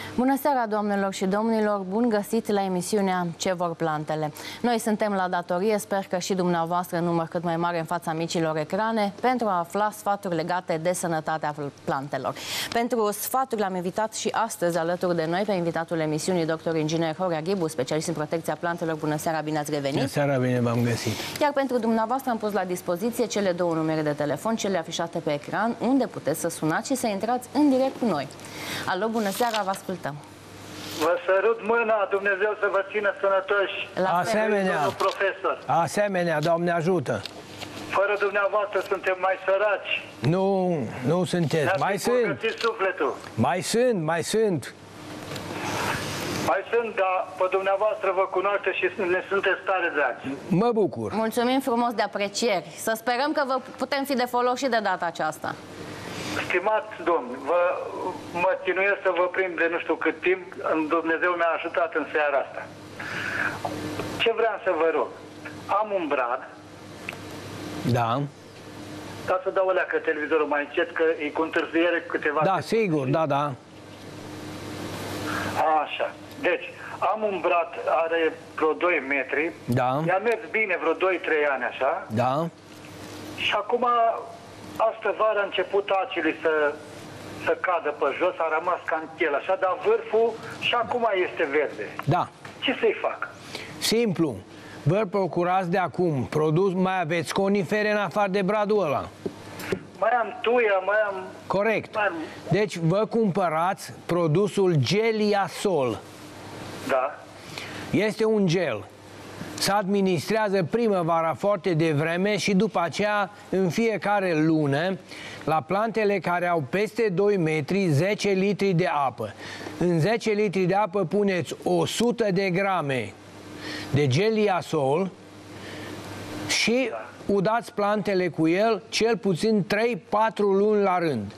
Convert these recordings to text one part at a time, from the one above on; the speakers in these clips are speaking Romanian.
Bună seara, doamnelor și domnilor! Bun găsit la emisiunea Ce vor plantele? Noi suntem la datorie, sper că și dumneavoastră în număr cât mai mare în fața micilor ecrane, pentru a afla sfaturi legate de sănătatea plantelor. Pentru sfaturi l-am invitat și astăzi alături de noi pe invitatul emisiunii, dr. inginer Horea Ghibu, specialist în protecția plantelor. Bună seara, bine ați revenit! Bună seara, bine v-am găsit! Iar pentru dumneavoastră am pus la dispoziție cele două numere de telefon, cele afișate pe ecran, unde puteți să sunați și să intrați în direct cu noi. Alo, bună seara, vă ascultăm! Vă sărut mâna, Dumnezeu să vă țină sănătoși. Asemenea, profesor. Asemenea, Doamne ajută. Fără dumneavoastră suntem mai săraci. Nu sunteți. Mai sunt. Sufletul. Mai sunt. Mai sunt, dar pe dumneavoastră vă cunoaște și ne sunteți tare dragi. Mă bucur. Mulțumim frumos de aprecieri. Să sperăm că vă putem fi de folos și de data aceasta. Stimați domni, mă ținuiesc să vă prind de nu știu cât timp. Dumnezeu mi-a ajutat în seara asta. Ce vreau să vă rog? Am un brad. Da. Ca să dau alea că televizorul mai încet, că e cu întârziere câteva... Da, sigur, da. Așa. Deci, am un brad, are vreo 2 metri. Da. I-a mers bine vreo 2-3 ani, așa. Da. Și acum... Astă vară a început acele să cadă pe jos, a rămas ca în chel, așa, dar vârful și acum este verde. Da. Ce să-i fac? Simplu. Vă procurați de acum produs, mai aveți conifere în afară de bradul ăla. Mai am tuia, mai am... Corect. Deci vă cumpărați produsul Geliasol. Da. Este un gel. Se administrează primăvara foarte devreme și după aceea în fiecare lună la plantele care au peste 2 metri 10 litri de apă. În 10 litri de apă puneți 100 de grame de Geliasol și udați plantele cu el cel puțin 3-4 luni la rând.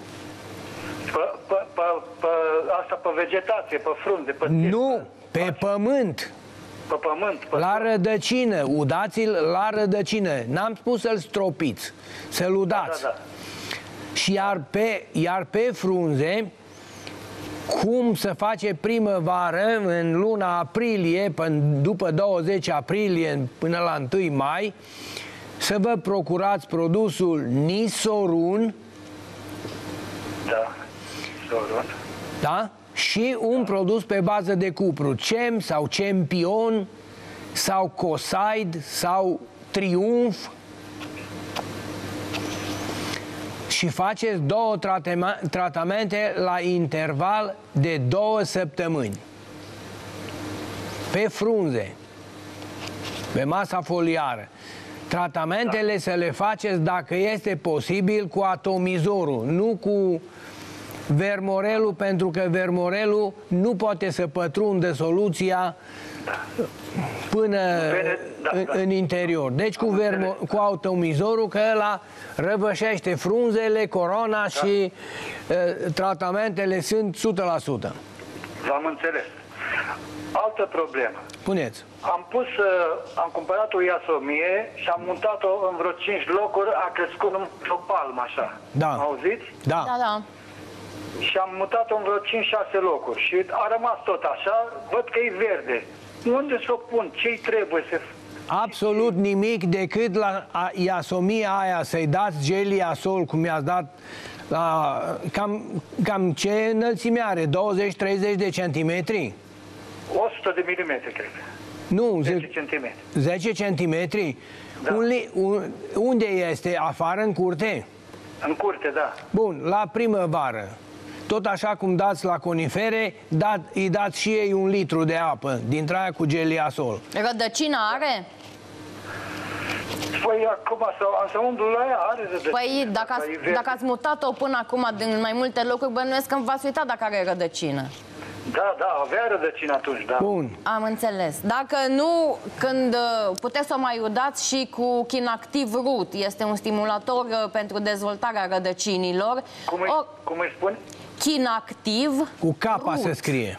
Asta pe vegetație, pe frunze, pe... Nu, pe pământ. Pe pământ. La rădăcină, udați-l la rădăcină. N-am spus să-l stropiți, să-l udați. Da. Și iar pe frunze, cum să face primăvară în luna aprilie, după 20 aprilie până la 1 mai, să vă procurați produsul Nisorun. Da, Nisorun. Da? Și un produs pe bază de cupru, CEM sau Champion sau Cosaid sau Triumf, și faceți 2 tratamente la interval de 2 săptămâni pe frunze, pe masa foliară. Tratamentele să le faceți, dacă este posibil, cu atomizorul, nu cu vermorelul, pentru că vermorelul nu poate să pătrundă soluția până în interior. Deci cu atomizorul, că ăla răvășește frunzele, corona și tratamentele sunt 100%. V-am înțeles. Altă problemă. Puneți. Am cumpărat o iasomie și am montat-o în vreo 5 locuri, a crescut o palmă așa. Da. Auziți? Da. Da. Și am mutat-o în vreo 5-6 locuri și a rămas tot așa, văd că e verde. Unde să o pun? Ce-i trebuie să... Absolut nimic, decât la iasomia aia să-i dați Geliasol, cum i-ați dat la... Cam ce înălțime are? 20-30 de centimetri? 100 de milimetri, cred. Nu, 10 centimetri. 10 centimetri? Da. Unde este? Afară, în curte? În curte, da. Bun, la primăvară. Tot așa cum dați la conifere, îi dați și ei 1 litru de apă, dintre aia cu Geliasol. Rădăcină are? Păi acum să umblu la ea, are rădăcină. Păi dacă ați mutat-o până acum din mai multe locuri, bănuiesc că v-ați uitat dacă are rădăcină. Da, avea rădăcină atunci, da. Bun. Am înțeles. Dacă nu, când puteți să o mai udați și cu Chinactiv Root, este un stimulator pentru dezvoltarea rădăcinilor. Cum îi spun? Chinactiv cu capa se scrie.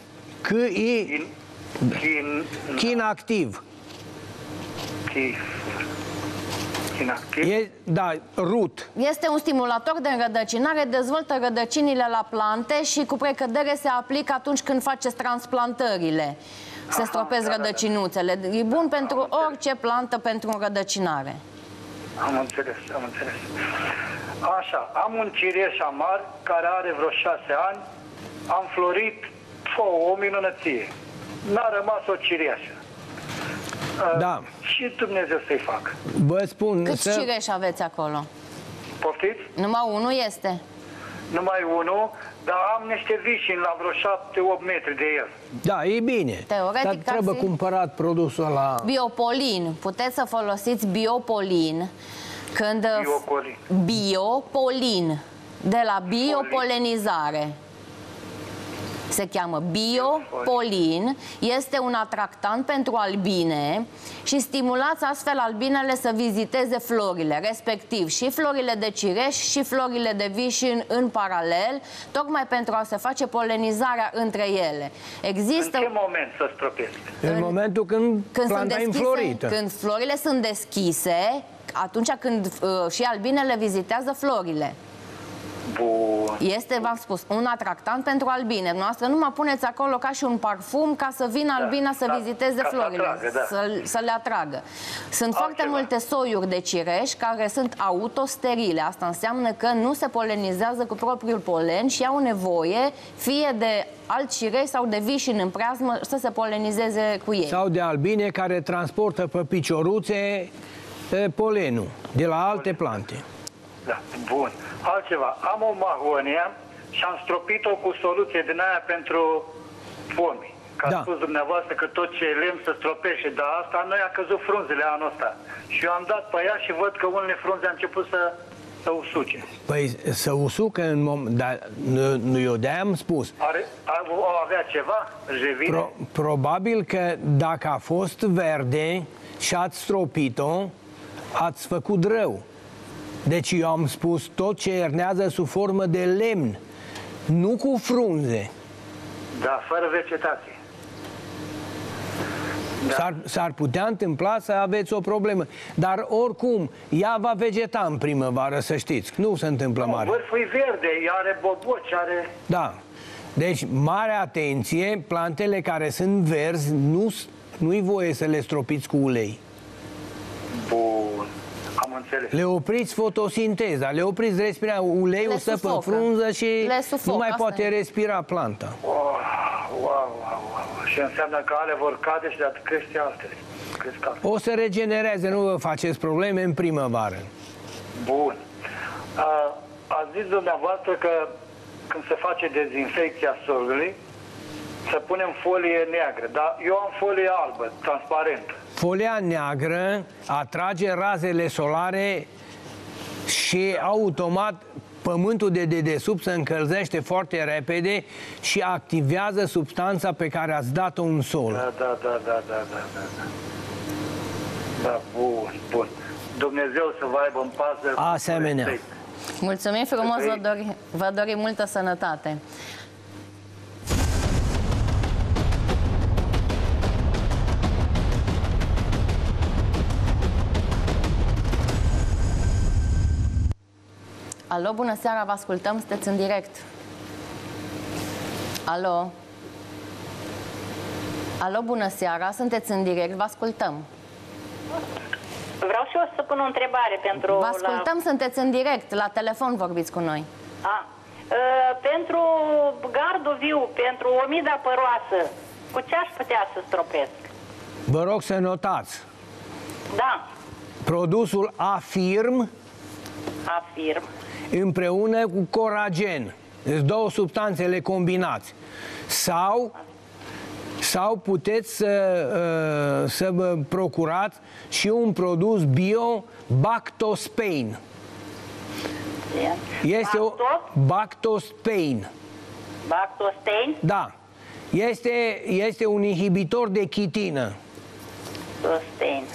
Chinactiv. inactiv. Da, RUT. Este un stimulator de înrădăcinare, dezvoltă rădăcinile la plante și cu precădere se aplică atunci când faceți transplantările. Se stropesc rădăcinuțele. E bun pentru orice plantă pentru înrădăcinare. Am înțeles. Așa, am un cireș amar care are vreo 6 ani. Am florit o minunăție. N-a rămas o cireașă. Da. Și Dumnezeu să-i facă. Vă spun Câți cireși aveți acolo? Poftiți? Numai unul este. Numai unul, dar am niște vișini la vreo 7-8 metri de el. Da, e bine. Teoretic, dar trebuie cumpărat produsul la... Biopolin. Puteți să folosiți biopolin. Biopolin. De la biopolenizare. Se cheamă biopolin, este un atractant pentru albine și stimulați astfel albinele să viziteze florile, respectiv și florile de cireș și florile de vișin în paralel, tocmai pentru a se face polenizarea între ele. Există... În ce moment să stropesc? În momentul când planta e înflorită. Când florile sunt deschise, atunci când și albinele vizitează florile. Bun. Este, v-am spus, un atractant pentru albine. Noastră nu mă puneți acolo ca și un parfum ca să vină albina să viziteze florile, să le atragă. Sunt foarte multe soiuri de cireș care sunt autosterile. Asta înseamnă că nu se polenizează cu propriul polen și au nevoie fie de alt cireș sau de vișin în preazmă să se polenizeze cu ei. Sau de albine care transportă pe picioruțe polenul de la alte plante. Da, bun. Altceva. Am o mahonia și am stropit-o cu soluție din aia pentru pomi. Că a spus dumneavoastră că tot ce e lemn se stropește, dar asta noi a căzut frunzele anul ăsta. Și eu am dat pe ea și văd că unele frunze au început să usuce. Păi să usucă în moment, dar eu de-aia am spus. Avea ceva? Probabil că dacă a fost verde și ați stropit-o, ați făcut rău. Deci eu am spus tot ce ernează sub formă de lemn, nu cu frunze. Da, fără vegetație. Da. S-ar putea întâmpla să aveți o problemă. Dar oricum, ea va vegeta în primăvară, să știți. Nu se întâmplă mare. Vârful e verde, are boboci, are... Da. Deci, mare atenție, plantele care sunt verzi, nu-i voie să le stropiți cu ulei. Bun. Am înțeles. Le opriți fotosinteza, le opriți respirarea, uleiul stă pe frunză și nu mai poate respira planta. Wow. Și înseamnă că ale vor cade și de-atât crește altele. O să regenereze, nu vă faceți probleme în primăvară. Bun. Ați zis dumneavoastră că când se face dezinfecția solului, să punem folie neagră, dar eu am folie albă, transparentă. Folia neagră atrage razele solare și automat pământul de dedesubt se încălzește foarte repede și activează substanța pe care ați dat-o în sol. Da, bun. Dumnezeu să vă aibă în pază. Asemenea. Mulțumim frumos, vă dorim multă sănătate. Alo, bună seara, vă ascultăm, sunteți în direct. Alo? Alo, bună seara, sunteți în direct, vă ascultăm. Vreau și eu să pun o întrebare pentru... Vă ascultăm, sunteți în direct, la telefon vorbiți cu noi. Pentru gardul viu, pentru omida păroasă, cu ce aș putea să stropesc? Vă rog să notați. Da. Produsul Afirm. Afirm. Împreună cu coragen. Deci două substanțe le combinați. Sau puteți să vă procurați și un produs bio, Bactospain. Este Bactospain. Bactospain? Da. Este un inhibitor de chitină. Bactospain.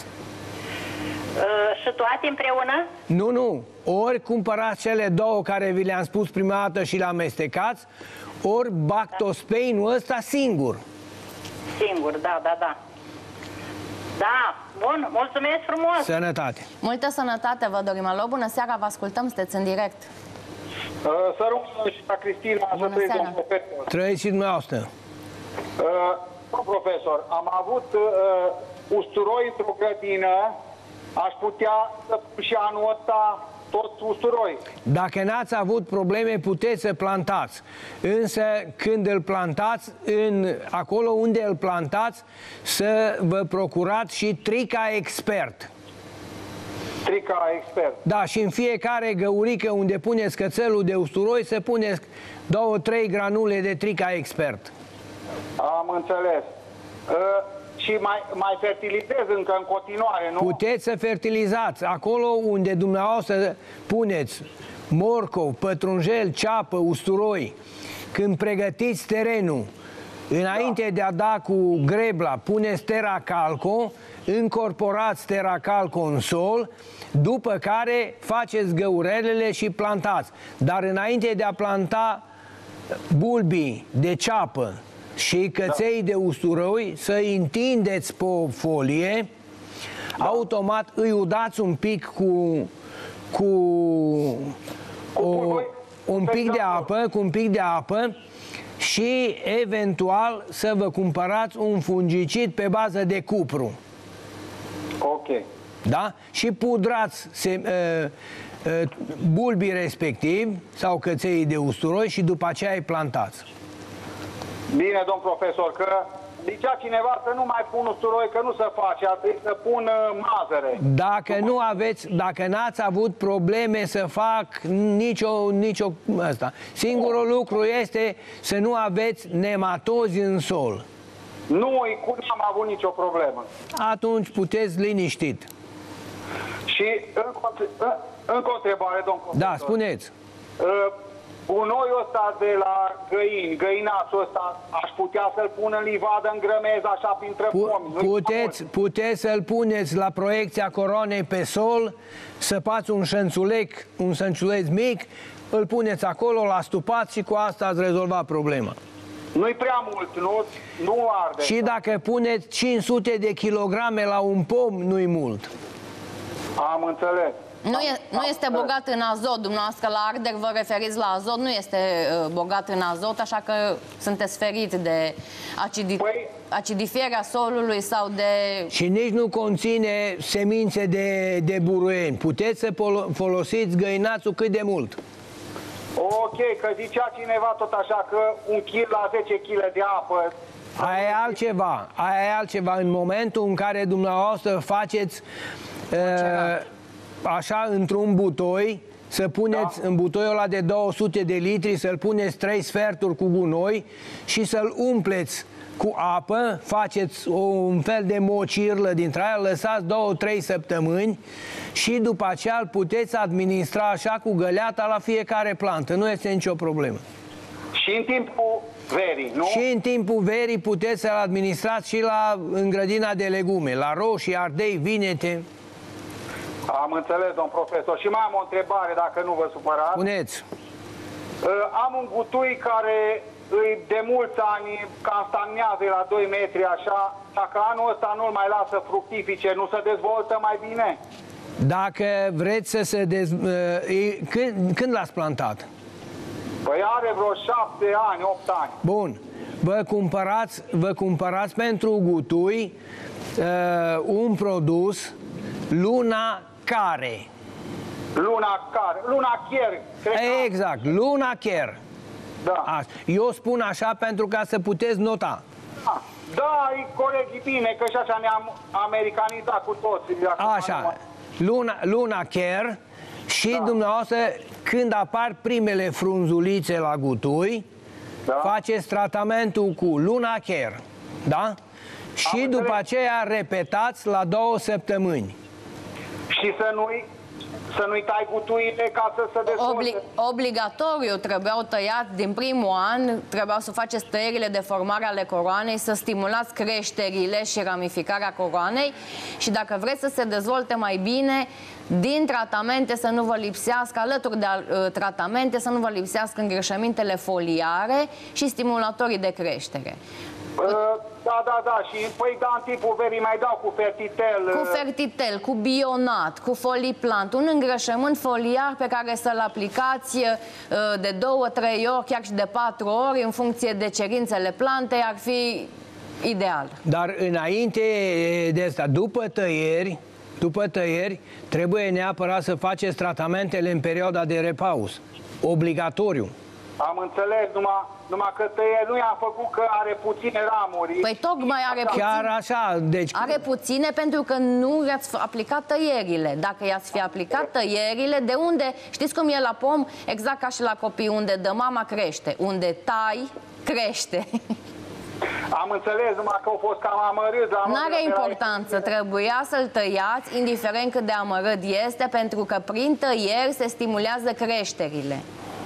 Și toate împreună? Nu. Ori cumpărați cele două care vi le-am spus prima dată și le amestecați, ori Bactospainul ăsta singur. Singur, da. Da, bun, mulțumesc frumos. Sănătate. Multă sănătate vă dorim. Alo, bună seara, vă ascultăm, sunteți în direct. Să rog și la Cristina, Bună să seara. un profesor. Trăiți și dumneavoastră. Profesor, am avut usturoi într-o grădină, aș putea să pun și anul ăsta toți usturoi. Dacă n-ați avut probleme, puteți să plantați. Însă, când îl plantați, acolo unde îl plantați, să vă procurați și trica expert. Trica expert. Da, și în fiecare găurică unde puneți cățelul de usturoi, să puneți 2-3 granule de trica expert. Am înțeles. Și mai fertilizez încă în continuare, nu? Puteți să fertilizați acolo unde dumneavoastră puneți morcov, pătrunjel, ceapă, usturoi. Când pregătiți terenul, înainte de a da cu grebla, puneți teracalco, încorporați teracalco în sol, după care faceți găurelele și plantați. Dar înainte de a planta bulbii de ceapă și căței de usturoi, să-i întindeți pe o folie, automat îi udați un pic cu un pic de apă și eventual să vă cumpărați un fungicid pe bază de cupru. Ok. Da? Și pudrați bulbii respectivi sau căței de usturoi și după aceea îi plantați. Bine, domn profesor, că zicea cineva să nu mai pun usturoi, că nu se face, ar trebui să pun mazăre. Dacă n-ați avut probleme să fac nicio asta. Singurul lucru este să nu aveți nematozi în sol. Nu am avut nicio problemă. Atunci puteți liniștit. Și încă o întrebare, domn profesor. Da, spuneți. Gunoiul ăsta de la găini, găinațul ăsta, aș putea să-l pun în livadă, în grămez, așa, printre pomi? Puteți să-l puneți la proiecția coroanei pe sol, săpați un șănțuleț mic, îl puneți acolo, l-astupați și cu asta ați rezolvat problema. Nu-i prea mult, nu arde. Și dacă puneți 500 de kilograme la un pom, nu-i mult. Am înțeles. Nu este bogat în azot, dumneavoastră la arderi vă referiți la azot, nu este bogat în azot, așa că sunteți ferit de acidifierea solului sau de... Și nici nu conține semințe de buruieni. Puteți să folosiți găinațul cât de mult. Ok, că zicea cineva tot așa că 1 kg la 10 kg de apă... Aia e altceva. În momentul în care dumneavoastră faceți așa într-un butoi, să puneți în butoiul ăla de 200 de litri, să-l puneți 3 sferturi cu gunoi și să-l umpleți cu apă, faceți un fel de mocirlă dintre aia, lăsați 2-3 săptămâni și după aceea îl puteți administra așa cu găleata la fiecare plantă. Nu este nicio problemă. Și în timpul verii, nu? Și în timpul verii puteți să-l administrați și în grădina de legume, la roșii, ardei, vinete. Am înțeles, domn profesor. Și mai am o întrebare, dacă nu vă supărați. Spuneți. Am un gutui care de mulți ani cam stagnează la 2 metri așa. Dacă anul ăsta nu-l mai lasă fructifice, nu se dezvoltă mai bine? Dacă vreți să se Când l-ați plantat? Păi are vreo 7 ani, 8 ani. Bun. Vă cumpărați pentru gutui un produs Luna Care. Luna Care. Exact, Luna Care. Da. Eu spun așa pentru ca să puteți nota. Da, e corect, e bine, că și așa ne-am americanizat cu toți. Așa, Luna Care. Și dumneavoastră, când apar primele frunzulițe la gutui, faceți tratamentul cu Luna Care. Da? Și după aceea repetați la 2 săptămâni. Și să nu-i tai gutuile ca să se dezvolte. Obligatoriu trebuiau tăiați din primul an, trebuiau să faceți tăierile de formare ale coroanei, să stimulați creșterile și ramificarea coroanei și dacă vreți să se dezvolte mai bine, din tratamente să nu vă lipsească, alături de tratamente să nu vă lipsească îngrășămintele foliare și stimulatorii de creștere. Da. Și păi da, în timpul verii mai dau cu Fertitel. Cu Fertitel, cu Bionat, cu Foliplant, un îngrășământ foliar pe care să-l aplicați de 2-3 ori, chiar și de 4 ori, în funcție de cerințele plantei, ar fi ideal. Dar înainte de asta, după tăieri, trebuie neapărat să faceți tratamentele în perioada de repaus. Obligatoriu. Am înțeles, numai că tăieri nu i-am făcut că are puține ramuri. Păi tocmai are puține. Chiar așa, deci... Are puține pentru că nu i-ați aplicat tăierile. Dacă i-ați fi aplicat tăierile, de unde, știți cum e la pom? Exact ca și la copii, unde dă mama crește, unde tai, crește. Am înțeles, numai că au fost cam amărât. N-are importanță, trebuia să-l tăiați, indiferent cât de amărât este, pentru că prin tăieri se stimulează creșterile.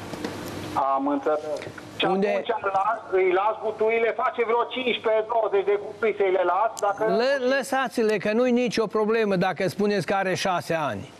Am înțeles. Și atunci îi las gutuile, face vreo 15-20 de gutui să-i le las. Dacă... Lăsați-le, că nu-i nicio problemă dacă spuneți că are 6 ani.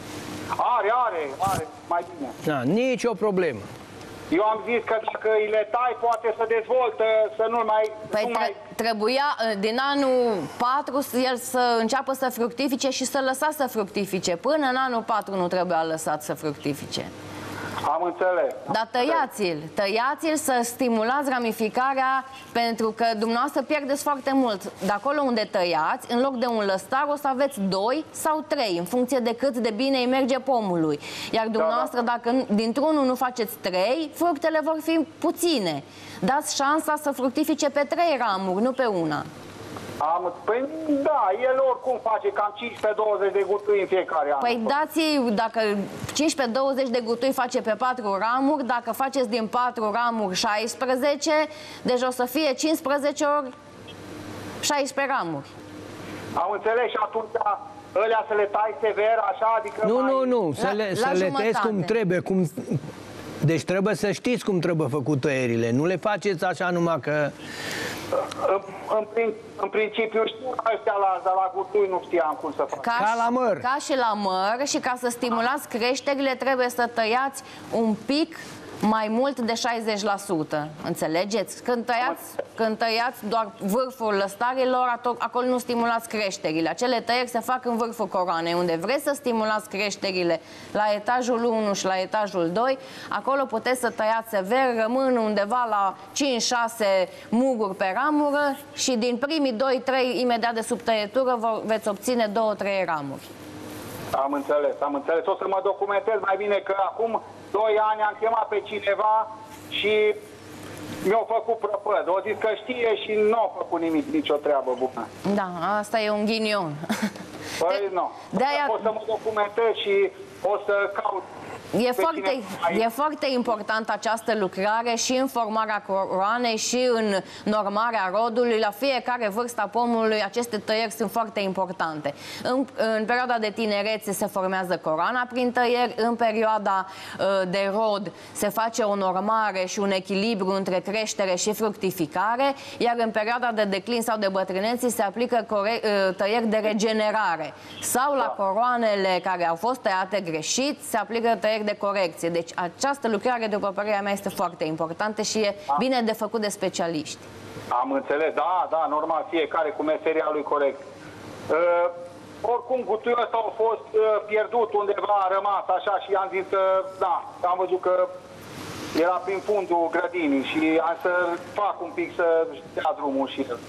Are, mai bine. Da, nicio problemă. Eu am zis că dacă îi le tai, poate să dezvoltă, să nu mai... Păi trebuia din anul 4 el să înceapă să fructifice și să lăsați să fructifice. Până în anul 4 nu trebuia lăsat să fructifice. Am înțeles. Dar tăiați-l să stimulați ramificarea, pentru că dumneavoastră pierdeți foarte mult. De acolo unde tăiați, în loc de un lăstar, o să aveți 2 sau 3, în funcție de cât de bine îi merge pomului. Iar dumneavoastră, dacă dintr-unul nu faceți 3, fructele vor fi puține. Dați șansa să fructifice pe 3 ramuri, nu pe una. Păi da, el oricum face cam 15-20 de gutui în fiecare an. Păi dați, dacă 15-20 de gutui face pe 4 ramuri, dacă faceți din 4 ramuri 16, deci o să fie 15 ori 16 ramuri. Am înțeles, și atunci ălea să le tai sever, așa, adică... Nu, să le tăiesc cum trebuie, Deci trebuie să știți cum trebuie făcut tăierile. Nu le faceți așa numai că... În principiu știu ăștia la gutui, nu știam cum să fac. Ca la măr. Ca și la măr, și ca să stimulați creșterile trebuie să tăiați un pic mai mult de 60%. Înțelegeți? Când tăiați doar vârful lăstarilor, acolo nu stimulați creșterile. Acele tăieri se fac în vârful coroanei, unde vreți să stimulați creșterile la etajul 1 și la etajul 2, acolo puteți să tăiați sever, rămân undeva la 5-6 muguri pe ramură și din primii 2-3, imediat de sub tăietură, veți obține 2-3 ramuri. Am înțeles. O să mă documentez mai bine, că acum 2 ani am chemat pe cineva și mi-a făcut prăpăd. O zis că știe și nu a făcut nimic, nicio treabă bună. Da, asta e un ghinion. Păi nu. O să mă documentez și o să caut. E foarte importantă această lucrare și în formarea coroanei și în normarea rodului. La fiecare vârstă a pomului aceste tăieri sunt foarte importante. În perioada de tinerețe se formează coroana prin tăieri, în perioada de rod se face o normare și un echilibru între creștere și fructificare, iar în perioada de declin sau de bătrânețe se aplică tăieri de regenerare. Sau la coroanele care au fost tăiate greșit se aplică tăieri de corecție. Deci această lucrare, după părerea mea, este foarte importantă și e bine de făcut de specialiști. Am înțeles, da, normal, fiecare cu meseria lui corect. Oricum, gutuiul ăsta a fost pierdut undeva, a rămas așa și am zis că, da, am văzut că era prin fundul grădinii și am să fac un pic să dea drumul și el.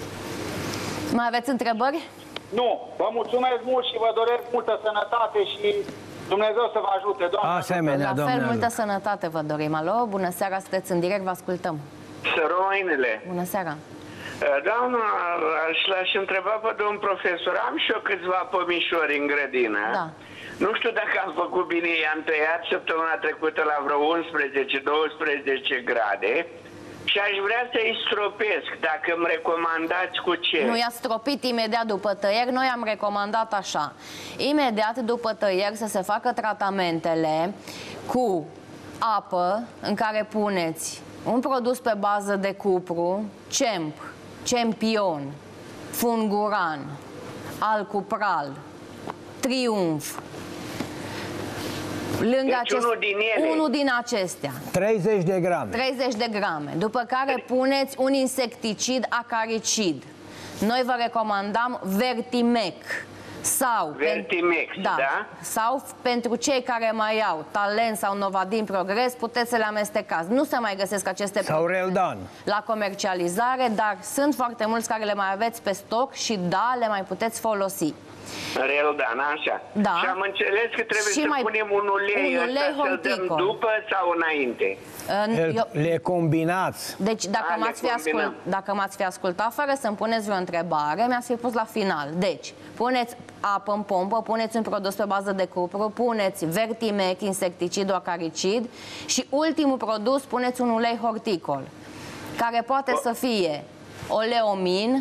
Mai aveți întrebări? Nu, vă mulțumesc mult și vă doresc multă sănătate și Dumnezeu să vă ajute, Doamne. Asemenea, la fel, multă sănătate vă dorim. Alo, bună seara, sunteți în direct, vă ascultăm. Săroinele. Bună seara. Doamna, l-aș întreba pe domnul profesor, am și eu câțiva pomișori în grădină. Da. Nu știu dacă am făcut bine, i-am tăiat săptămâna trecută la vreo 11-12 grade. Și aș vrea să-i stropesc, dacă îmi recomandați cu ce. Nu i-a stropit imediat după tăieri, noi am recomandat așa. Imediat după tăieri să se facă tratamentele cu apă în care puneți un produs pe bază de cupru, CEMP, Cempion, Funguran, Alcupral, Triumf, Lângă deci unul din acestea. 30 de grame. 30 de grame. După care puneți un insecticid acaricid. Noi vă recomandam Vertimec. Sau, Vertimec, da? Sau pentru cei care mai au Talent sau Novadin Progres, puteți să le amestecați. Nu se mai găsesc aceste sau Reldan la comercializare, dar sunt foarte mulți care le mai aveți pe stoc și da, le mai puteți folosi. Reldan, așa. Da. Și am înțeles că trebuie și să mai punem un ulei să-l dăm după sau înainte? Le combinați. Deci dacă m-ați fi ascultat fără să-mi puneți vreo întrebare, mi-ați fi pus la final. Deci, puneți apă în pompă, puneți un produs pe bază de cupru, puneți Vertimec, insecticid acaricid și ultimul produs, puneți un ulei horticol, care poate să fie oleomin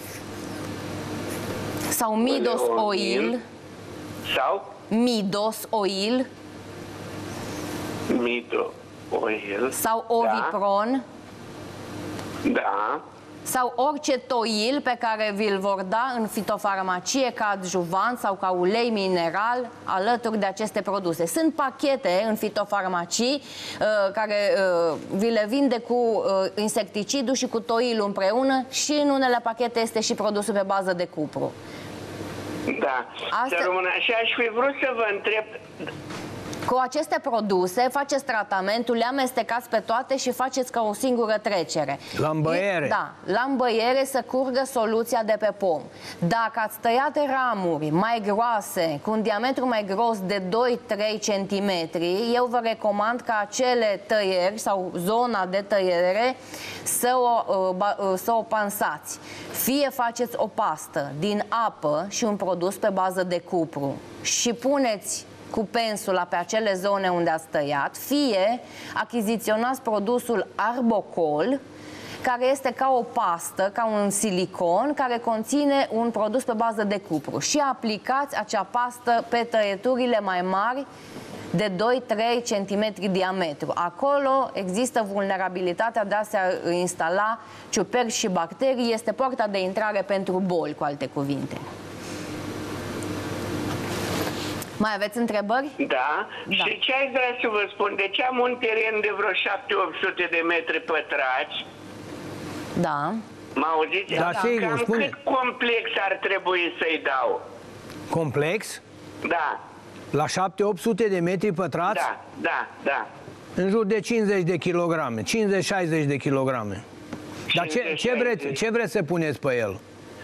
sau Midos Oil. Sau? Midos Oil. Midos Oil. Sau Ovipron. Da. Sau orice toil pe care vi-l vor da în fitofarmacie ca adjuvant sau ca ulei mineral alături de aceste produse. Sunt pachete în fitofarmacii care vi le vinde cu insecticidul și cu toilul împreună și în unele pachete este și produsul pe bază de cupru. Da. Și aș fi vrut să vă întreb... Cu aceste produse faceți tratamentul, le amestecați pe toate și faceți ca o singură trecere. La îmbăiere. Da, la îmbăiere să curgă soluția de pe pom. Dacă ați tăiat ramuri mai groase, cu un diametru mai gros de 2-3 cm, eu vă recomand ca acele tăieri sau zona de tăiere să o pansați. Fie faceți o pastă din apă și un produs pe bază de cupru și puneți cu pensula pe acele zone unde ați tăiat, fie achiziționați produsul Arbocol, care este ca o pastă, ca un silicon, care conține un produs pe bază de cupru și aplicați acea pastă pe tăieturile mai mari de 2-3 cm diametru. Acolo există vulnerabilitatea de a se instala ciuperci și bacterii, este poarta de intrare pentru boli, cu alte cuvinte. Mai aveți întrebări? Da. Și ce aș vrea să vă spun? Deci am un teren de vreo 700-800 de metri pătrați. Da. M-auziți? Da, sigur, spune. Cât complex ar trebui să-i dau? Complex? Da. La 700-800 de metri pătrați? Da. În jur de 50 de kilograme, 50-60 de kilograme. Dar ce vreți să puneți pe el?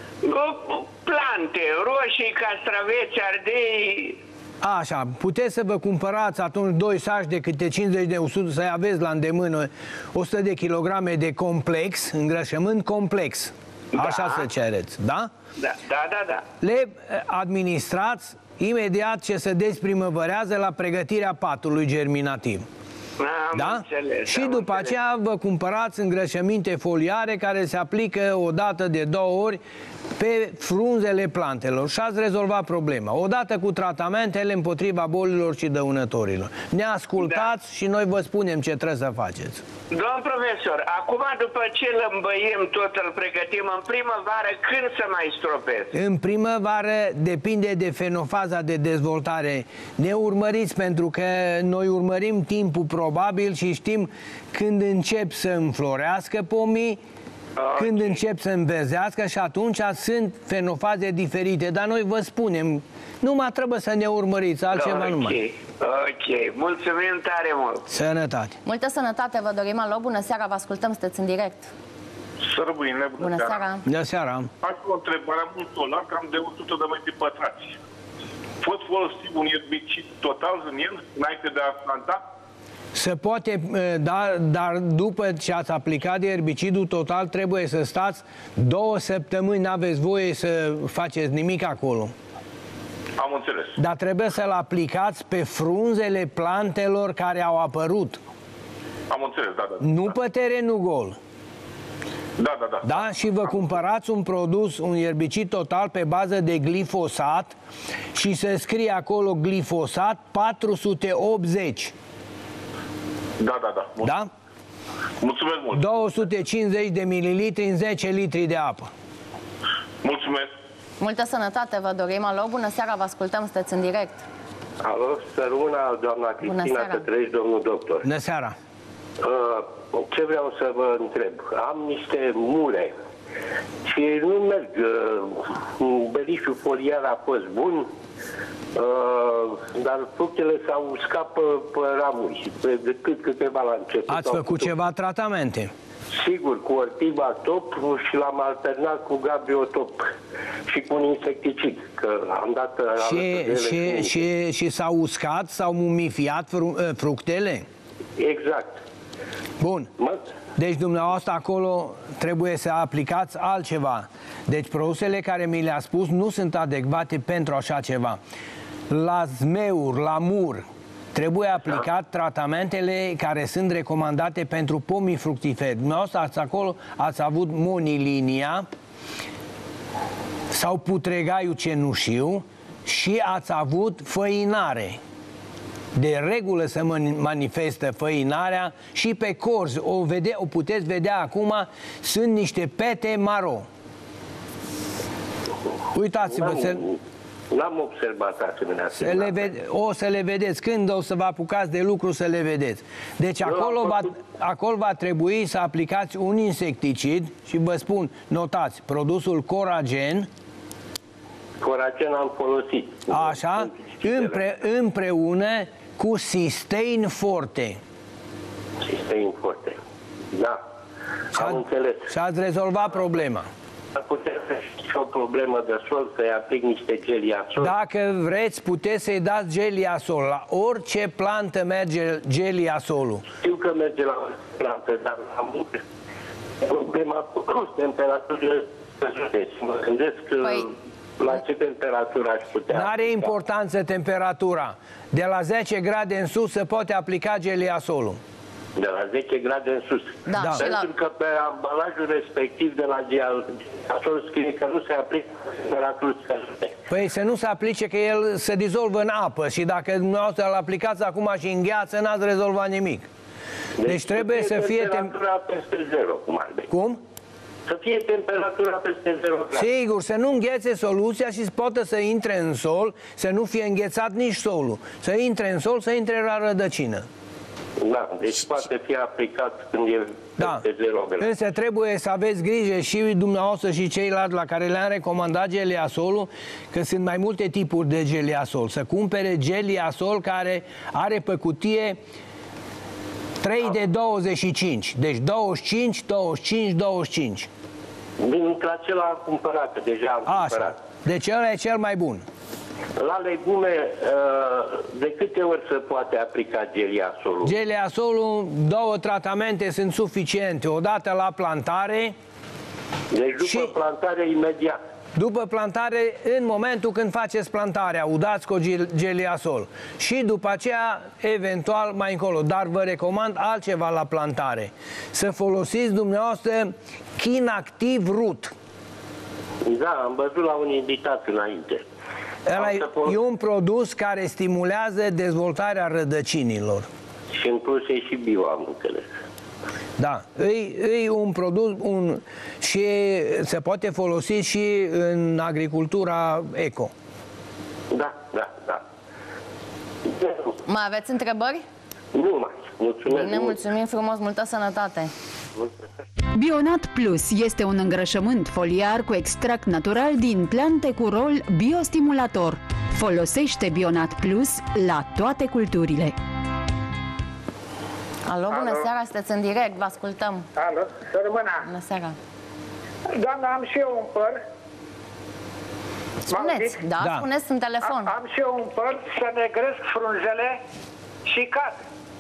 Plante, roșii, castraveți, ardei. Așa, puteți să vă cumpărați atunci 2 saci de câte 50 de 100, să aveți la îndemână 100 de kilograme de complex, îngrășământ complex. Așa să cereți, da? Da. Le administrați imediat ce se desprimăvărează la pregătirea patului germinativ. Da? Și după aceea vă cumpărați îngrășăminte foliare care se aplică o dată de 2 ori pe frunzele plantelor și ați rezolvat problema. Odată cu tratamentele împotriva bolilor și dăunătorilor. Ne ascultați și noi vă spunem ce trebuie să faceți. Domn profesor, acum după ce îl îmbăiem tot, îl pregătim în primăvară, când să mai stropesc? În primăvară depinde de fenofaza de dezvoltare. Ne urmăriți pentru că noi urmărim timpul probabil și știm când încep să înflorească pomii, când încep să înverzească și atunci sunt fenofaze diferite. Dar noi vă spunem, numai trebuie să ne urmăriți, altceva nu mai. Ok, mulțumim tare mult. Sănătate. Multă sănătate vă dorim, alo, bună seara, vă ascultăm, sunteți în direct. Să rămâine, Bună seara. Bună seara. Am o întrebare, am un solar cam de 100 de metri pătrați. Pot folosi un erbicid total în el, înainte de a planta? Se poate, da, dar după ce ați aplicat erbicidul total, trebuie să stați 2 săptămâni, n-aveți voie să faceți nimic acolo. Am înțeles. Dar trebuie să-l aplicați pe frunzele plantelor care au apărut. Am înțeles, da. Nu pe terenul gol. Da. Da? Și vă cumpărați un produs, un erbicid total pe bază de glifosat și se scrie acolo glifosat 480. Da. Da? Mulțumesc mult. 250 de mililitri în 10 litri de apă. Mulțumesc. Multă sănătate vă dorim, alo, bună seara, vă ascultăm, sunteți în direct. Alo, sărmâna, doamna Cristina, să trăiți, domnul doctor. Bună seara. Ce vreau să vă întreb? Am niște mure și nu merg. Belișul foliar a fost bun, dar fructele s-au uscat pe ramuri și decât câteva la început. Ați făcut ceva tratamente? Sigur, cu Ortiba-top și l-am alternat cu Gabiotop și cu un insecticid, că am dat... Și s-au uscat, s-au mumifiat fructele? Exact. Bun. Deci dumneavoastră acolo trebuie să aplicați altceva. Deci produsele care mi le-a spus nu sunt adecvate pentru așa ceva. La zmeuri, la mur, trebuie aplicat tratamentele care sunt recomandate pentru pomii fructiferi. Dumneavoastră acolo ați avut monilinia sau putregaiul cenușiu și ați avut făinare. De regulă se manifestă făinarea și pe corzi. O puteți vedea acum, sunt niște pete maro. Uitați-vă. N-am observat asemenea. O să le vedeți. Când o să vă apucați de lucru să le vedeți. Deci acolo va trebui să aplicați un insecticid și vă spun, notați, produsul Coragen. Coragen am folosit. Așa, împreună cu Cystein Forte. Cystein Forte. Da, am înțeles. Și ați rezolvat problema. Puteți și o problemă de sol, să-i aplic niște geliasol? Dacă vreți, puteți să-i dați geliasol. La orice plantă merge geliasolul. Știu că merge la plantă, dar am problema cu temperaturile scăzute. Mă gândesc la ce temperatură aș putea. N-are importanță temperatura. De la 10 grade în sus se poate aplica geliasolul. De la 10 grade în sus. Da. Pentru că pe ambalajul respectiv de la geliasol scrie că nu se aplică temperaturi scăzute. Păi să nu se aplice, că el se dizolvă în apă și dacă dumneavoastră îl aplicați acum și în gheață, n-ați rezolvat nimic. Deci trebuie să fie temperatura peste 0, cum ar fi. Cum? Să fie temperatura peste 0 grade. Sigur, să nu înghețe soluția și poate să intre în sol, să nu fie înghețat nici solul. Să intre în sol, să intre la rădăcină. Da, deci poate fi aplicat când e peste 0 grade. Însă trebuie să aveți grijă și dumneavoastră și ceilalți la care le-am recomandat geliasolul, că sunt mai multe tipuri de geliasol. Să cumpere geliasol care are pe cutie 3 de 25. Deci 25, 25, 25. Dintre acela am cumpărat, deja am cumpărat. Deci ăla e cel mai bun. La legume, de câte ori se poate aplica geliasolul? Geliasolul, 2 tratamente sunt suficiente. Odată la plantare. Deci după plantare imediat. După plantare, în momentul când faceți plantarea, udați cu geliasol. Și după aceea, eventual, mai încolo. Dar vă recomand altceva la plantare. Să folosiți dumneavoastră Chinactiv Root. Da, am văzut la un invitat înainte. E un produs care stimulează dezvoltarea rădăcinilor. Și în plus e și bio, am înțeles. Da, e un produs și se poate folosi și în agricultura eco. Da. Mai aveți întrebări? Nu mai. Mulțumesc. Bine, mulțumim frumos, multă sănătate. Bionat Plus este un îngrășământ foliar cu extract natural din plante cu rol biostimulator. Folosește Bionat Plus la toate culturile. Alo, bună seara, sunteți în direct, vă ascultăm. Alo, să rămână. Bună seara. Doamna, am și eu un păr. Spuneți, da, spuneți în telefon. Am și eu un păr, să negresc frunzele și cad.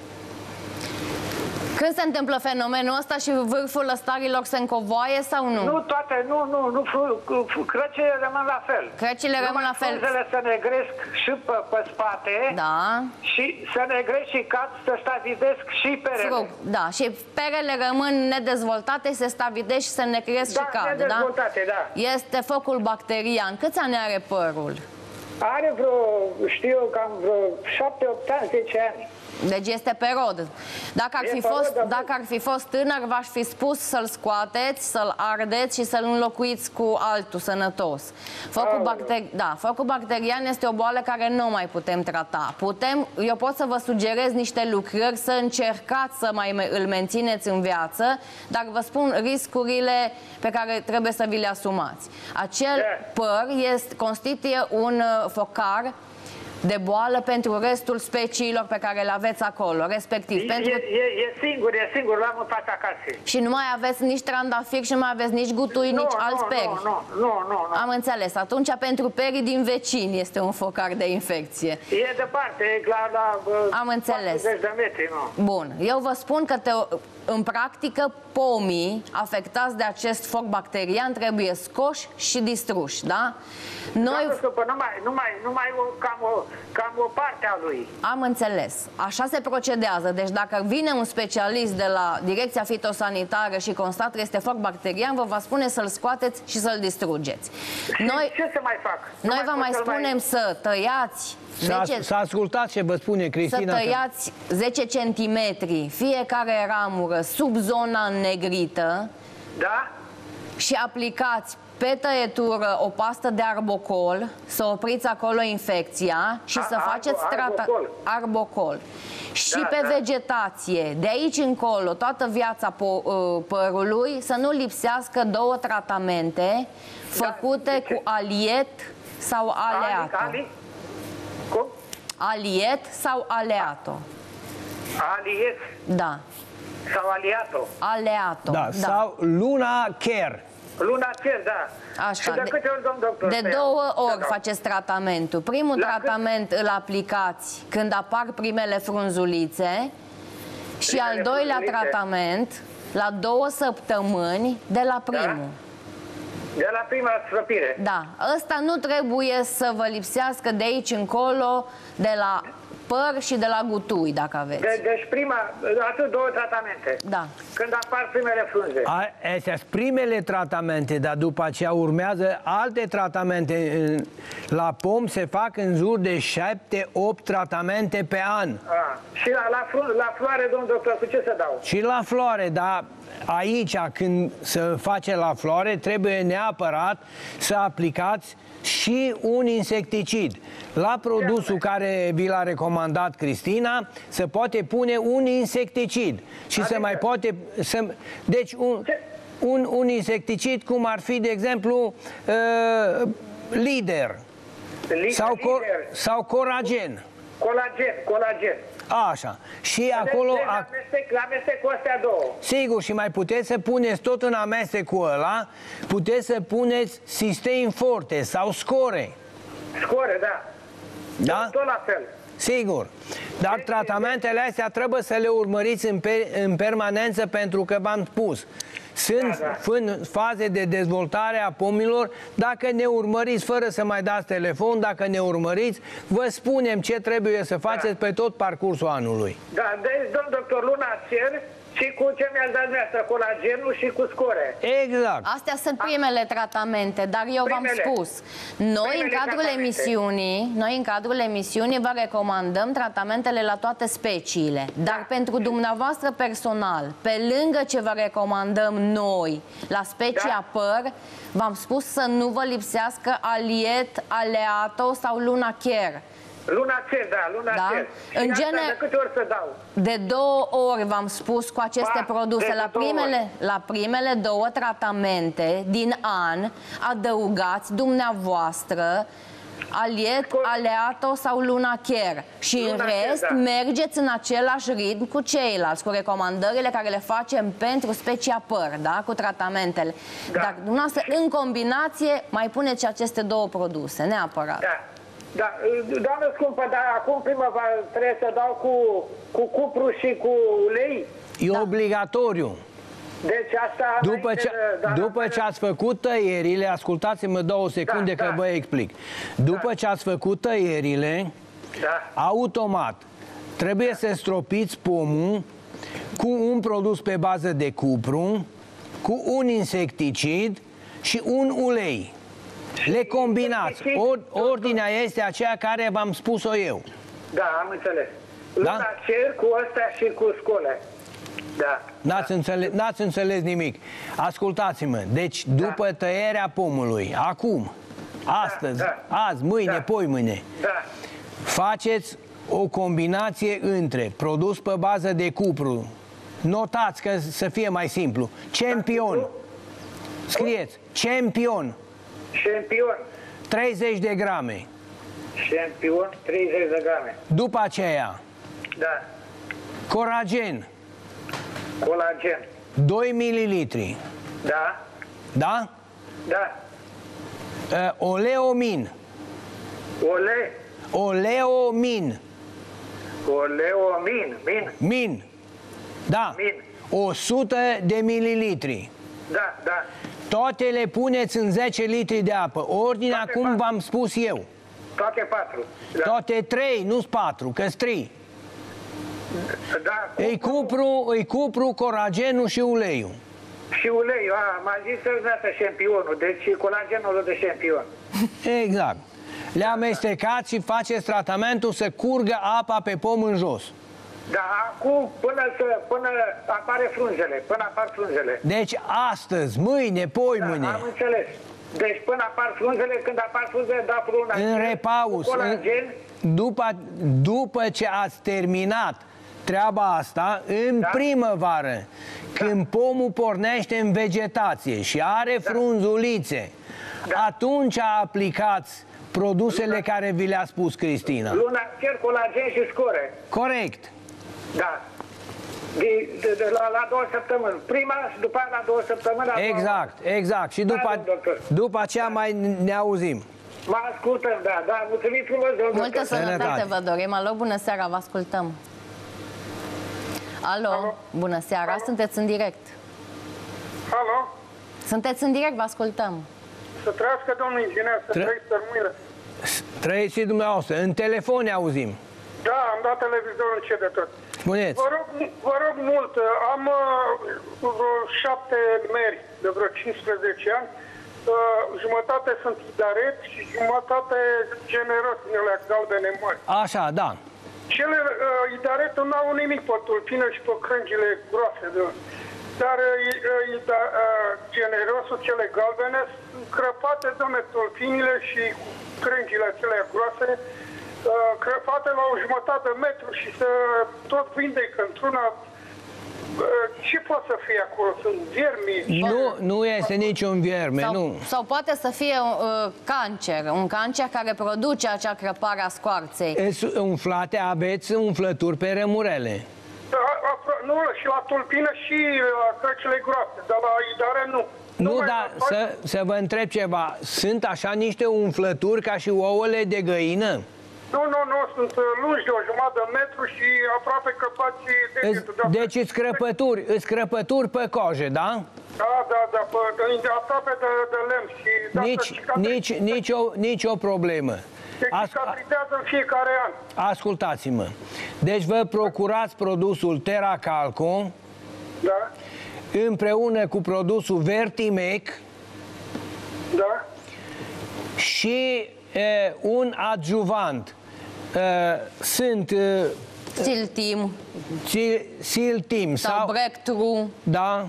Când se întâmplă fenomenul ăsta și vârful lăstarilor se încovoaie sau nu? Nu toate, nu, crăcile rămân la fel. Crăcile rămân la fel. Frunzele se negresc și pe spate. Da. Și se negresc și cad, se stavidesc și perele. Da, și perele rămân nedezvoltate, se stavidesc și se negresc și cad, nedezvoltate, da? Este focul bacterian. Câți ani are părul? Are vreo, știu, cam vreo 7-8 ani, 10 ani. Deci este pe rod. Dacă ar fi fost tânăr, v-aș fi spus să-l scoateți, să-l ardeți și să-l înlocuiți cu altul sănătos. Focul bacterian este o boală care nu mai putem trata. Eu pot să vă sugerez niște lucrări să încercați să îl mențineți în viață, dar vă spun riscurile pe care trebuie să vi le asumați. Acel păr constituie un focar de boală pentru restul speciilor pe care le aveți acolo, respectiv. E singur, l-am în fața casei. Și nu mai aveți nici trandafiri și nu mai aveți nici gutui, nici alți peri. Nu. Am înțeles. Atunci pentru perii din vecini este un focar de infecție. E departe, e la am înțeles. 40 de metri, nu. Bun. Eu vă spun că în practică pomii afectați de acest foc bacterian trebuie scoși și distruși, da? Numai cam o parte a lui. Am înțeles. Așa se procedează. Deci dacă vine un specialist de la Direcția Fitosanitară și constată că este foc bacterian, vă va spune să-l scoateți și să-l distrugeți. Ce să mai fac? Noi vă mai spunem să tăiați să ascultați ce vă spune Cristina. Să tăiați 10 centimetri fiecare ramură sub zona înnegrită. Da? Și aplicați pe tăietură o pastă de arbocol, să opriți acolo infecția și să faceți arbocol. Și pe vegetație, de aici încolo, toată viața părului, să nu lipsească 2 tratamente făcute cu aliet sau aleato. Cum? Aliet sau aleato. Aliet? Da. Sau aliato? Aleato. Da, sau Luna Care. Luna Care, da. Așa. Și de câte ori, domn doctor? De 2 ori faceți tratamentul. Primul tratament îl aplicați când apar primele frunzulițe și al doilea tratament la 2 săptămâni de la primul. De la prima străpire. Da. Ăsta nu trebuie să vă lipsească de aici încolo, de la păr și de la gutui, dacă aveți. Deci atât 2 tratamente. Da. Când apar primele frunze. Astea sunt primele tratamente, dar după aceea urmează alte tratamente. La pom se fac în jur de 7-8 tratamente pe an. Și la floare, domn doctor, cu ce să dau? Și la floare, dar aici, când se face la floare, trebuie neapărat să aplicați și un insecticid. La produsul care vi l-a recomandat Cristina, se poate pune un insecticid și se mai poate... Deci un insecticid cum ar fi, de exemplu, Lider sau Coragen. Colagen. Așa. Și acolo... Amestecul astea 2. Sigur, și mai puteți să puneți tot în amestecul ăla, puteți să puneți Cysteine Forte sau Score. Score, da. Da? Tot la fel. Sigur. Dar tratamentele astea trebuie să le urmăriți în permanență, pentru că v-am spus, sunt în faze de dezvoltare a pomilor. Dacă ne urmăriți fără să mai dați telefon, dacă ne urmăriți, vă spunem ce trebuie să faceți pe tot parcursul anului. Da, deci, domn doctor, Luna Care și cu ce mi-ați dat dumneavoastră, colagenul și cu Score. Exact. Astea sunt primele tratamente, dar eu v-am spus, noi în cadrul emisiunii vă recomandăm tratamentele la toate speciile, dar pentru dumneavoastră personal, pe lângă ce vă recomandăm noi la specia păr, v-am spus să nu vă lipsească aliet, aleato sau Luna Care. Luna Care, da, Luna Care. În de câte ori să dau? De 2 ori v-am spus cu aceste produse. La primele 2 tratamente din an adăugați dumneavoastră aliet, aleato sau Luna Care. Și în rest mergeți în același ritm cu ceilalți, cu recomandările care le facem pentru specia păr, da? Cu tratamentele. Dar dumneavoastră, în combinație, mai puneți aceste 2 produse, neapărat. Da, doamnă scumpă, dar acum primăvară trebuie să dau cu cupru și cu ulei? E obligatoriu. Deci asta... După ce ați făcut tăierile, ascultați-mă 2 secunde că vă explic. După ce ați făcut tăierile, automat trebuie să stropiți pomul cu un produs pe bază de cupru, cu un insecticid și un ulei. Le combinați. Ordinea este aceea care v-am spus-o eu. Da, am înțeles. Luna cer cu astea și cu scole. Da. N-ați înțeles nimic. Ascultați-mă. Deci, după tăierea pomului, acum, astăzi, azi, mâine, poimâine, faceți o combinație între produs pe bază de cupru. Notați că să fie mai simplu. Champion. Scrieți. Champion. Champion. 30 de grame. Champion, 30 de grame. După aceea, Coragen. Colagen. 2 ml. Da. Da? Da. Oleomin. Oleomin. Oleomin. Min. Da. Min. 100 de mililitri. Da, da. Toate le puneți în 10 litri de apă. Ordinea Toate cum v-am spus eu. Toate 4. Da. Toate 3, nu-s 4, că-s 3. Da. Îi cupru, coragenul și uleiul. Și uleiul, m-a zis să-ți dată șampionul, deci colagenul de șampion. Exact. Le amestecați și faceți tratamentul să curgă apa pe pom în jos. Da, acum până apare frunzele, până apar frunzele. Deci astăzi, mâine, poimâine. Da, am înțeles. Deci până apar frunzele, când apar frunzele, da pruna. În repaus. Colagen. După ce ați terminat treaba asta, în primăvară, când pomul pornește în vegetație și are frunzulițe, atunci aplicați produsele care vi le-a spus Cristina. Luna cer, colagen și score. Corect. Da. La 2 săptămâni. Prima și după aia la 2 săptămâni. Exact. Și după aceea mai ne auzim. Mă ascultăm, da. Mulțumim frumos, domnul. Multă sănătate vă dorim. Alo, bună seara, vă ascultăm. Alo, bună seara, sunteți în direct. Alo? Sunteți în direct, vă ascultăm. Să trăiască domnul inginer, să trăiți tărmâile. Trăiți și dumneavoastră. În telefon ne auzim. Da, am dat televizorul încet de tot. Spuneți. Vă rog mult, am vreo 7 meri de vreo 15 ani. Jumătate sunt idaret și jumătate generos în alea galbene mari. Așa, da. Cele idaretul n-au nimic pe tulpină și pe crângile groase. Dar generosul, cele galbene, sunt crăpate, domne, tulpinile și crângile acelea groase, crăpate la o jumătate de metru și să tot vindecă într-una. Ce poate să fie acolo? Sunt viermi? Nu este niciun vierme, Sau poate să fie cancer, un cancer care produce acea crăpare a scoarței. Umflate, aveți umflături pe rămurele. Nu, și la tulpină și la crăcile groase, dar la idare nu. Nu, dar să vă întreb ceva. Sunt așa niște umflături ca și ouăle de găină? Nu, sunt lungi de o jumătate de metru și aproape căpați degetul. Deci îți crăpături pe coajă, da? Da, aproape de lemn și... Nici o problemă. Deci cicatrizează în fiecare an. Ascultați-mă. Deci vă procurați produsul TerraCalco împreună cu produsul Vertimec și un adjuvant. Sunt Siltim sau Breakthrough. Da.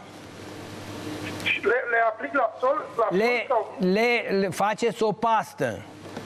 Le aplic la sol? Le faceți o pastă.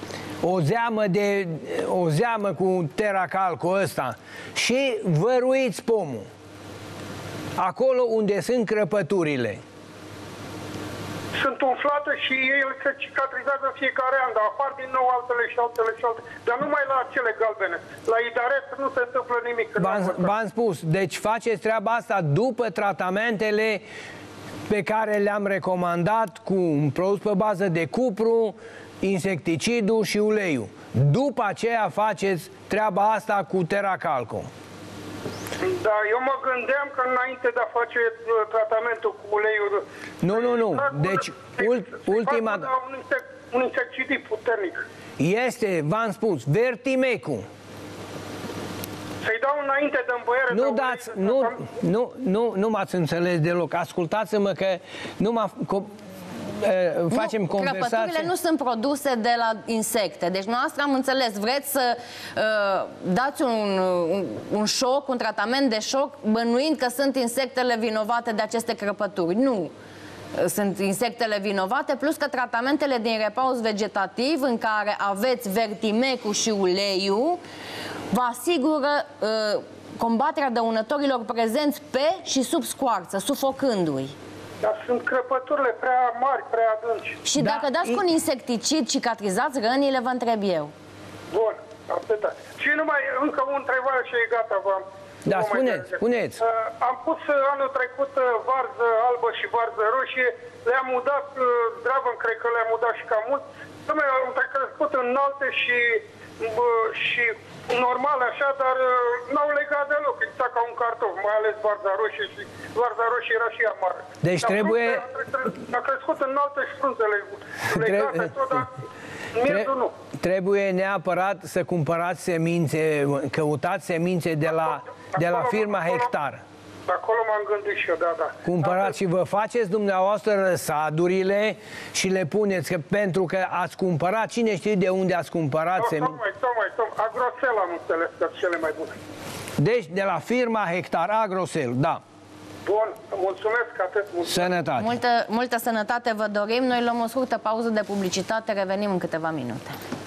O zeamă cu TerraCalco ăsta și văruiți pomul acolo unde sunt crăpăturile. Sunt umflate și ele se cicatrizează în fiecare an, dar apar din nou altele și altele. Dar numai la cele galbene. La idaret nu se întâmplă nimic. V-am spus, deci faceți treaba asta după tratamentele pe care le-am recomandat cu un produs pe bază de cupru, insecticidul și uleiul. După aceea faceți treaba asta cu TerraCalco. Da, eu mă gândeam că înainte de a face tratamentul cu uleiul... Nu. Deci, ultima... Un insecticid puternic. Este, v-am spus, Vertimecul. Să-i dau înainte de îmbăiere... Nu m-ați înțeles deloc. Ascultați-mă că facem conversație. Crăpăturile nu sunt produse de la insecte. Deci noastră am înțeles, vreți să dați un șoc, un tratament de șoc, bănuind că sunt insectele vinovate de aceste crăpături. Nu. Sunt insectele vinovate, plus că tratamentele din repaus vegetativ, în care aveți vertimecul și uleiul, vă asigură combaterea dăunătorilor prezenți pe și sub scoarță, sufocându-i. Dar sunt crăpăturile prea mari, prea adânci. Și dacă dați cu un insecticid, cicatrizați rănile, vă întreb eu. Bun, atâta. Și numai încă o întrebare și e gata, v-am... Da, spuneți. Am pus anul trecut varză albă și varză roșie, le-am udat, Draven, cred că le-am udat și cam mult. Dom'le, au crescut înalte și normal așa, dar n-au legat deloc, exact ca un cartof, mai ales varza roșie, și varza roșie era și amară. Deci trebuie... A crescut înalte și frunzele legate tot, dar miezul nu. Trebuie neapărat să cumpărați semințe, căutați semințe de la firma Hectar. Acolo m-am gândit și eu, da. Cumpărați și vă faceți dumneavoastră răsadurile și le puneți, pentru că ați cumpărat, cine știe de unde ați cumpărat semințe. Agrosel am înțeles că cele mai bune. Deci de la firma Hectar, Agrosel, da. Bun, mulțumesc atât. Sănătate. Multă sănătate vă dorim. Noi luăm o scurtă pauză de publicitate, revenim în câteva minute.